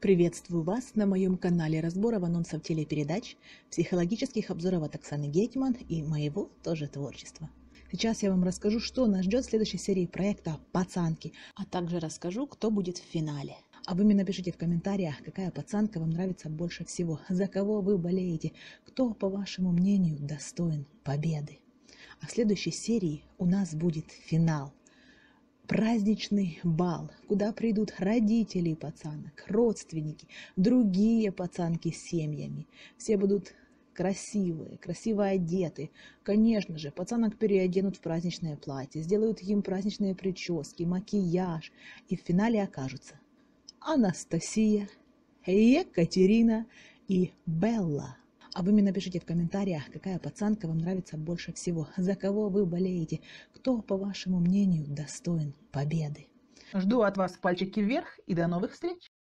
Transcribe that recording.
Приветствую вас на моем канале разборов анонсов телепередач, психологических обзоров от Оксаны Гетман и моего тоже творчества. Сейчас я вам расскажу, что нас ждет в следующей серии проекта «Пацанки», а также расскажу, кто будет в финале. А вы мне напишите в комментариях, какая пацанка вам нравится больше всего, за кого вы болеете, кто, по вашему мнению, достоин победы. А в следующей серии у нас будет финал. Праздничный бал, куда придут родители пацанок, родственники, другие пацанки с семьями. Все будут красивые, красиво одеты. Конечно же, пацанок переоденут в праздничное платье, сделают им праздничные прически, макияж. И в финале окажутся Анастасия, Екатерина и Белла. А вы мне напишите в комментариях, какая пацанка вам нравится больше всего, за кого вы болеете, кто, по вашему мнению, достоин победы. Жду от вас пальчики вверх и до новых встреч!